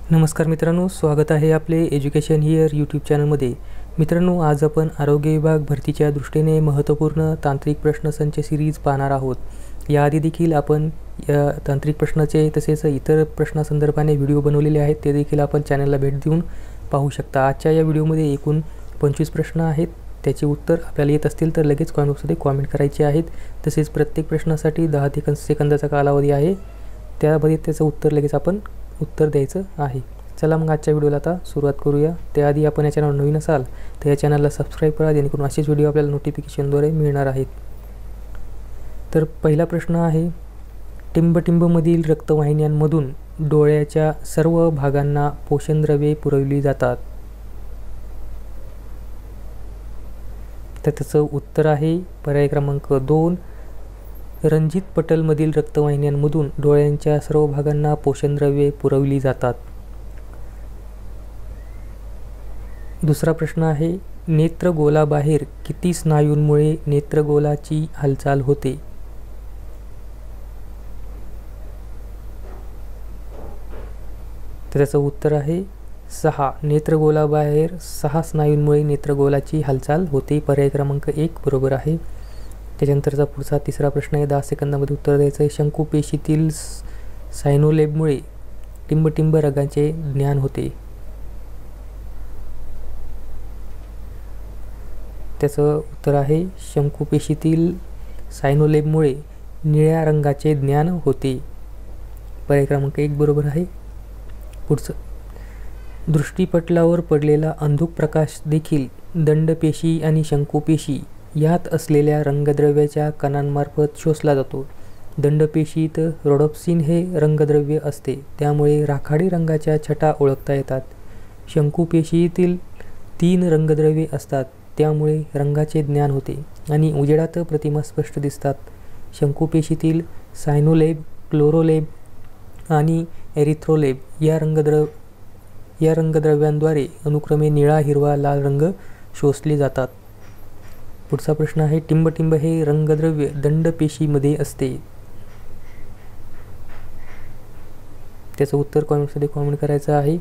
नमस्कार मित्रांनो, स्वागत आहे आपले एज्युकेशन हिअर यूट्यूब चॅनलमध्ये। मित्रांनो, आज आपण आरोग्य विभाग भरतीच्या दृष्टीने महत्त्वपूर्ण तांत्रिक प्रश्नसंच सिरीज पाहणार आहोत। याआधी देखील आपण या तांत्रिक प्रश्नाचे तसेच इतर प्रश्नासंदर्भाने व्हिडिओ बनवलेले आहेत, ते देखील आपण चॅनलला भेट देऊन पाहू शकता। आजच्या या व्हिडिओमध्ये एकूण 25 प्रश्न आहेत। त्याचे उत्तर आपल्याला येत असतील तर लगेच कमेंट बॉक्समध्ये कमेंट करायचे आहेत। तसेच प्रत्येक प्रश्नासाठी 10 सेकंदाचा कालावधी आहे, त्यामध्ये त्याचं उत्तर लगेच आपण उत्तर द्यायचं आहे। चला मग आजच्या व्हिडिओला आता सुरुवात करूया। त्याआधी आपण या चॅनलवर नवीन असाल तर या चॅनलला सबस्क्राईब करा, जेणेकरून असेच व्हिडिओ आपल्याला नोटिफिकेशनद्वारे मिळणार आहेत। तर पहिला प्रश्न आहे, टिंबटिंबमधील रक्तवाहिन्यांमधून डोळ्याच्या सर्व भागांना पोषणद्रव्ये पुरवली जातात। तर त्याचं उत्तर आहे पर्याय क्रमांक 2, रंजित पटलमधील रक्तवाहिन्यांमधून डोळ्यांच्या सर्व भागांना पोषणद्रव्ये पुरवली जातात। दुसरा प्रश्न आहे, नेत्रगोलाबाहेर किती स्नायूंमुळे नेत्रगोलाची हालचाल होते? तर त्याचं उत्तर आहे 6। नेत्रगोलाबाहेर 6 स्नायूंमुळे नेत्रगोलाची हालचाल होते। पर्याय क्रमांक 1 बरोबर आहे। त्याच्यानंतरचा पुढचा तिसरा प्रश्न आहे, 10 सेकंदामध्ये उत्तर द्यायचं आहे। शंकुपेशीतील सायनोलेबमुळे टिंबटिंब रंगाचे ज्ञान होते। त्याचं उत्तर आहे शंकुपेशीतील सायनोलेबमुळे निळ्या रंगाचे ज्ञान होते। पर्याय क्रमांक 1 बरोबर आहे। पुढचं, दृष्टीपटलावर पडलेला अंधुक प्रकाश देखील दंडपेशी आणि शंकुपेशी यात असलेल्या रंगद्रव्याच्या कणांमार्फत शोषला जातो। दंडपेशीत रोडोप्सिन हे रंगद्रव्य असते, त्यामुळे राखाडी रंगाच्या छटा ओळखता येतात। शंकुपेशीतील 3 रंगद्रव्ये असतात, त्यामुळे रंगाचे ज्ञान होते आणि उजेडात प्रतिमा स्पष्ट दिसतात। शंकुपेशीतील सायनोलेब, क्लोरोलेब आणि एरिथ्रोलेब या रंगद्रव्यांद्वारे अनुक्रमे निळा, हिरवा, लाल रंग शोषले जातात। पुढचा प्रश्न आहे, टिंबटिंब हे रंगद्रव्य दंडपेशीमध्ये असते। त्याचं उत्तर कमेंट्समध्ये कमेंट करायचं आहे।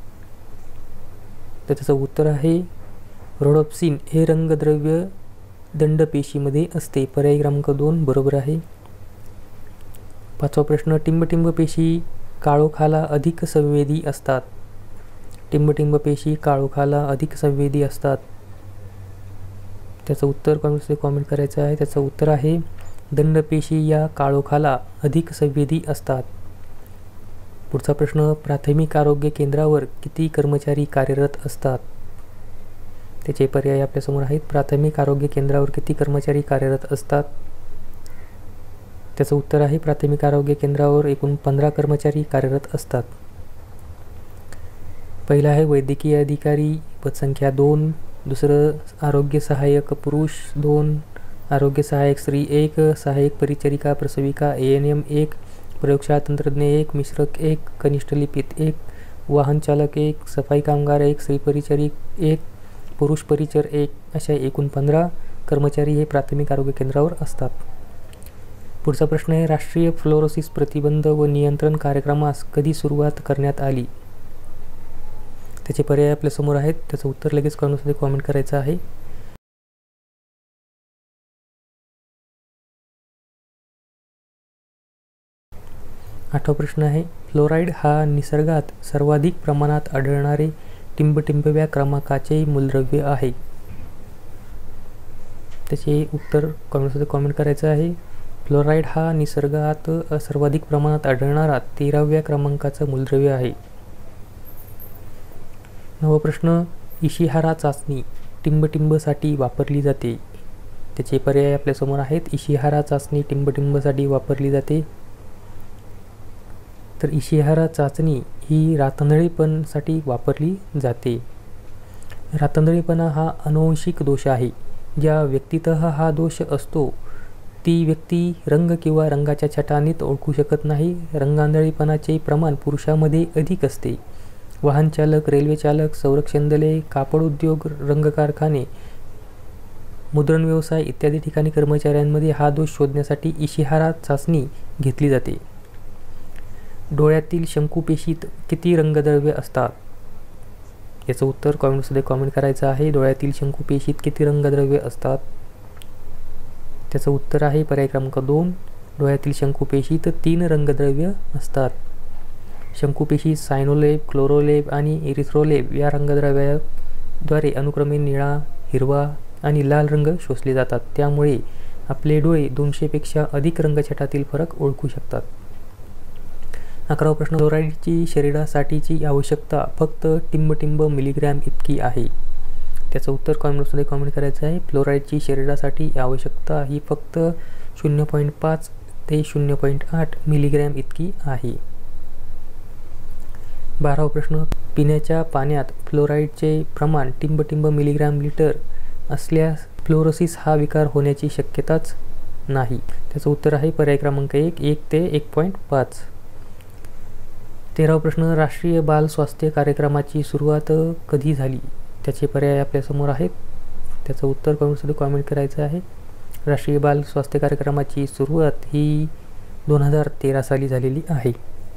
तर त्याचं उत्तर आहे रोडोप्सिन हे रंगद्रव्य दंडपेशीमध्ये असते। पर्याय क्रमांक 2 बरोबर आहे। पाचवा प्रश्न, टिंबटिंब पेशी काळोखाला अधिक संवेदी असतात। टिंबटिंब पेशी काळोखाला अधिक संवेदी असतात। त्याचं उत्तर कमेंट्समध्ये कमेंट करायचं आहे। त्याचं उत्तर आहे दंडपेशी या काळोखाला अधिक संवेदी असतात। पुढचा प्रश्न, प्राथमिक आरोग्य केंद्रावर किती कर्मचारी कार्यरत असतात? त्याचे पर्याय आपल्यासमोर आहेत। प्राथमिक आरोग्य केंद्रावर किती कर्मचारी कार्यरत असतात? त्याचं उत्तर आहे प्राथमिक आरोग्य केंद्रावर एकूण 15 कर्मचारी कार्यरत असतात। पहिला आहे वैद्यकीय अधिकारी, पदसंख्या 2। दुसरं, आरोग्य सहाय्यक पुरुष 2, आरोग्य सहाय्यक स्त्री 1, सहाय्यक परिचारिका प्रसविका ANM 1, प्रयोगशाळा तंत्रज्ञ 1, मिश्रक 1, कनिष्ठ लिपिक 1, वाहन चालक 1, सफाई कामगार 1, स्त्री परिचारिक 1, पुरुष परिचर 1, अशा एकूण 15 कर्मचारी हे प्राथमिक आरोग्य केंद्रावर असतात। पुढचा प्रश्न आहे, राष्ट्रीय फ्लोरोसिस प्रतिबंध व नियंत्रण कार्यक्रमास कधी सुरुवात करण्यात आली? त्याचे पर्याय आपल्यासमोर आहेत। त्याचं उत्तर लगेच कमेंट्समध्ये कमेंट करायचं आहे। आठवा प्रश्न आहे, फ्लोराईड हा निसर्गात सर्वाधिक प्रमाणात आढळणारे टिंबटिंबव्या क्रमांकाचे मूलद्रव्य आहे। त्याचे उत्तर कमेंट्समध्ये कमेंट करायचं आहे। फ्लोराईड हा निसर्गात सर्वाधिक प्रमाणात आढळणारा 13व्या क्रमांकाचं मूलद्रव्य आहे। नववा प्रश्न, इशिहारा चाचणी टिंबटिंबसाठी वापरली जाते। त्याचे पर्याय आपल्यासमोर आहेत। इशिहारा चाचणी टिंबटिंबसाठी वापरली जाते। तर इशिहारा चाचणी ही रातंधळेपणासाठी वापरली जाते। रातंधळेपणा हा अनुवंशिक दोष आहे। ज्या व्यक्तीत हा दोष असतो ती व्यक्ती रंग किंवा रंगाच्या छटा नीट ओळखू शकत नाही। रंगांधळेपणाचे प्रमाण पुरुषांमध्ये अधिक असते। वाहन चालक, रेल्वे चालक, संरक्षण दले, कापड उद्योग, रंग कारखाने, मुद्रण व्यवसाय इत्यादी ठिकाणी कर्मचाऱ्यांमध्ये हा दोष शोधण्यासाठी इशिहारा चाचणी घेतली जाते। डोळ्यातील शंकुपेशीत किती रंगद्रव्य असतात? याचं उत्तर कॉमेंट्समध्ये कॉमेंट करायचं आहे. डोळ्यातील शंकुपेशीत किती रंगद्रव्य असतात? त्याचं उत्तर आहे पर्याय क्रमांक 2. डोळ्यातील शंकुपेशीत 3 रंगद्रव्य असतात. शंकुपेशी सायनोलेब, क्लोरोलेब आणि इरिथ्रोलेब या रंगद्रव्याद्वारे अनुक्रमे निळा, हिरवा आणि लाल रंग शोषले जातात. त्यामुळे आपले डोळे 200 पेक्षा अधिक रंगछटातील फरक ओळखू शकतात. 11वा प्रश्न. फ्लोराईडची शरीरासाठीची आवश्यकता फक्त टिंब मिलीग्रॅम इतकी आहे. त्याचं उत्तर कॉमेंट्समध्ये कॉमेंट करायचं आहे. फ्लोराईडची शरीरासाठी आवश्यकता ही फक्त 0.5 ते 0.8 मिलीग्रॅम इतकी आहे. 12वा प्रश्न. पिण्याच्या पाण्यात फ्लोराईडचे प्रमाण टिंब मिलीग्रॅम लिटर असल्यास फ्लोरोसिस हा विकार होण्याची शक्यताच नाही. त्याचं उत्तर आहे पर्याय क्रमांक 1 ते 1.5. 13वा प्रश्न. राष्ट्रीय बाल स्वास्थ्य कार्यक्रमाची सुरुवात कधी झाली? त्याचे पर्याय आपल्यासमोर आहेत. त्याचं उत्तर कॉमेंट्समध्ये कॉमेंट करायचं आहे. राष्ट्रीय बाल स्वास्थ्य कार्यक्रमाची सुरुवात ही 2013 साली झालेली आहे.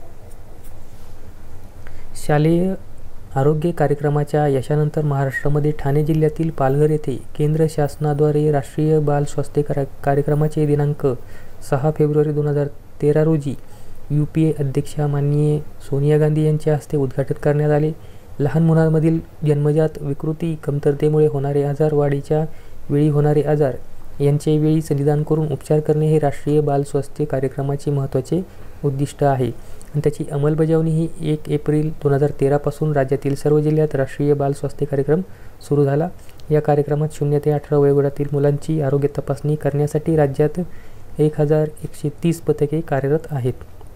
शालेय आरोग्य कार्यक्रमाच्या यशानंतर महाराष्ट्रामध्ये ठाणे जिल्ह्यातील पालघर येथे केंद्र शासनाद्वारे राष्ट्रीय बाल स्वास्थ्य कार्यक्रमाचे दिनांक 6 फेब्रुवारी 2013 रोजी UPA अध्यक्षा माननीय सोनिया गांधी यांच्या हस्ते उद्घाटन करण्यात आले. लहान मुलांमधील जन्मजात विकृती, कमतरतेमुळे होणारे आजार, वाढीच्या वेळी होणारे आजार यांचे वेळीच निदान करून उपचार करणे हे राष्ट्रीय बाल स्वास्थ्य कार्यक्रमाचे महत्त्वाचे उद्दिष्ट आहे आणि त्याची अंमलबजावणी ही 1 एप्रिल 2013 पासून राज्यातील सर्व जिल्ह्यात राष्ट्रीय बाल स्वास्थ्य कार्यक्रम सुरू झाला. या कार्यक्रमात 0 ते 18 वयोगटातील मुलांची आरोग्य तपासणी करण्यासाठी राज्यात 1130 पथके कार्यरत आहेत.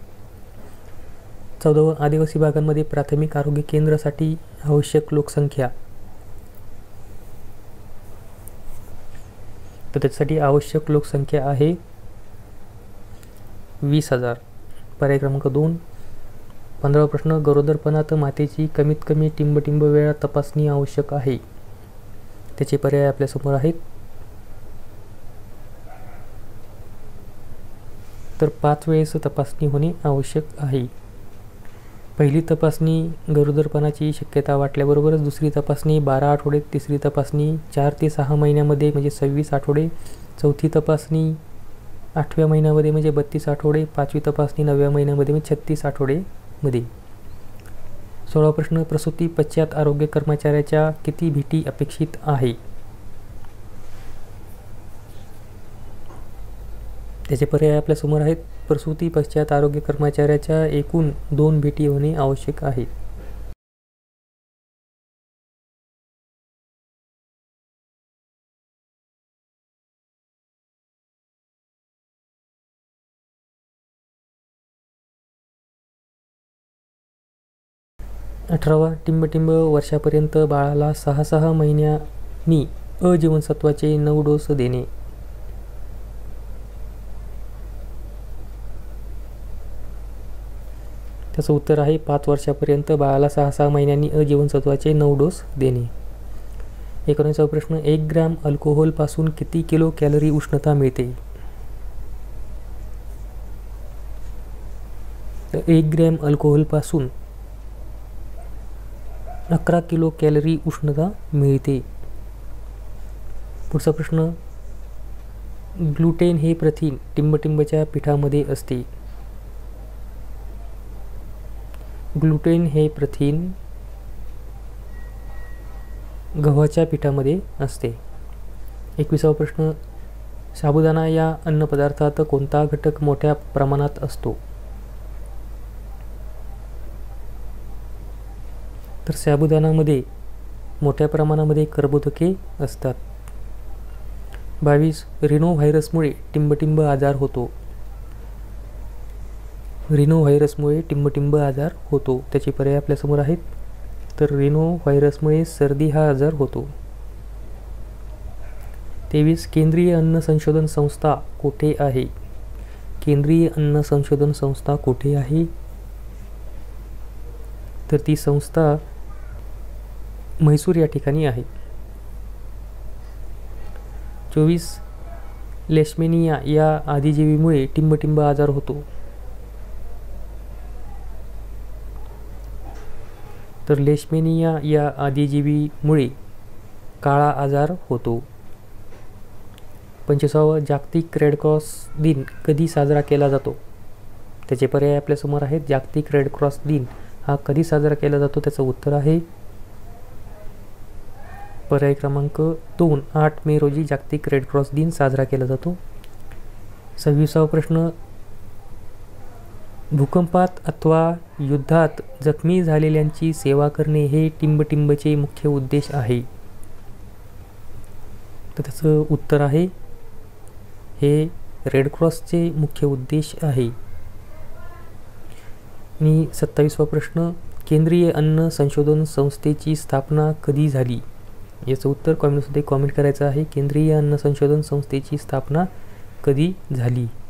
14वा. आदिवासी भागांमध्ये प्राथमिक आरोग्य केंद्रासाठी आवश्यक लोकसंख्या. तर त्यासाठी आवश्यक लोकसंख्या आहे 20,000. पर्याय क्रमांक 2. 15वा प्रश्न. गरोदरपणात मातेची कमीत कमी टिंब वेळा तपासणी आवश्यक आहे. त्याचे पर्याय आपल्यासमोर आहेत. तर 5 वेळेस तपासणी होणे आवश्यक आहे. पहिली तपासणी गरोदरपणाची शक्यता वाटल्याबरोबरच, दुसरी तपासणी 12 आठवडे, तिसरी तपासणी 4 ते 6 महिन्यामध्ये म्हणजे 26 आठवडे, चौथी तपासणी 8व्या महिन्यामध्ये म्हणजे 32 आठवडे, 5वी तपासणी 9व्या महिन्यामध्ये म्हणजे 36 आठवडेमध्ये. 16वा प्रश्न. प्रसूती पश्चात आरोग्य कर्मचाऱ्याच्या किती भेटी अपेक्षित आहे? त्याचे पर्याय आपल्यासमोर आहेत. प्रसूती पश्चात आरोग्य कर्मचाऱ्याच्या एकूण 2 भेटी होणे आवश्यक आहे. अठरावा. टिंब वर्षापर्यंत बाळाला 6 महिन्यांनी अ जीवनसत्वाचे 9 डोस देणे. त्याचं उत्तर आहे 5 वर्षापर्यंत बाळाला 6 महिन्यांनी अ जीवनसत्वाचे 9 डोस देणे. 19वा प्रश्न. 1 ग्रॅम अल्कोहोलपासून किती किलो कॅलरी उष्णता मिळते? तर 1 ग्रॅम अल्कोहोलपासून 11 किलो कॅलरी उष्णता मिळते. पुढचा प्रश्न. ग्लुटेन हे प्रथिन टिंबच्या पिठामध्ये असते. ग्लुटेन हे प्रथिन गव्हाच्या पिठामध्ये असते. 21वा प्रश्न. साबुदाणा या अन्नपदार्थात कोणता घटक मोठ्या प्रमाणात असतो? तर साबुदाणामध्ये मोठ्या प्रमाणामध्ये कर्बोदके असतात. 22. रिनो व्हायरसमुळे टिंब आजार होतो. रिनो व्हायरसमुळे टिंब आजार होतो. त्याचे पर्याय आपल्यासमोर आहेत. तर रिनो व्हायरसमुळे सर्दी हा आजार होतो. 23. केंद्रीय अन्न संशोधन संस्था कोठे आहे? केंद्रीय अन्न संशोधन संस्था कोठे आहे? तर ती संस्था म्हैसूर या ठिकाणी आहे. 24. लेशमेनिया या आदिजीवीमुळे टिंब आजार होतो. तर लेशमेनिया या आदिजीवीमुळे काळा आजार होतो. 25वा जागतिक रेड क्रॉस दिन कधी साजरा केला जातो? त्याचे पर्याय आपल्यासमोर आहेत. जागतिक रेड क्रॉस दिन हा कधी साजरा केला जातो? त्याचं उत्तर आहे पर्याय क्रमांक 2, 8 मे रोजी जागतिक रेड क्रॉस दिन साजरा केला जातो. 26वा प्रश्न, भूकंपात अथवा युद्धात जखमी झालेल्यांची सेवा करणे हे टिंबटिंबचे मुख्य उद्देश आहे. तर त्याचं उत्तर आहे हे रेड क्रॉसचे मुख्य उद्देश आहे. आणि 27वा प्रश्न, केंद्रीय अन्न संशोधन संस्थेची स्थापना कधी झाली? याचं उत्तर कॉमेंट्समध्ये कॉमेंट करायचं आहे. केंद्रीय अन्न संशोधन संस्थेची स्थापना कधी झाली?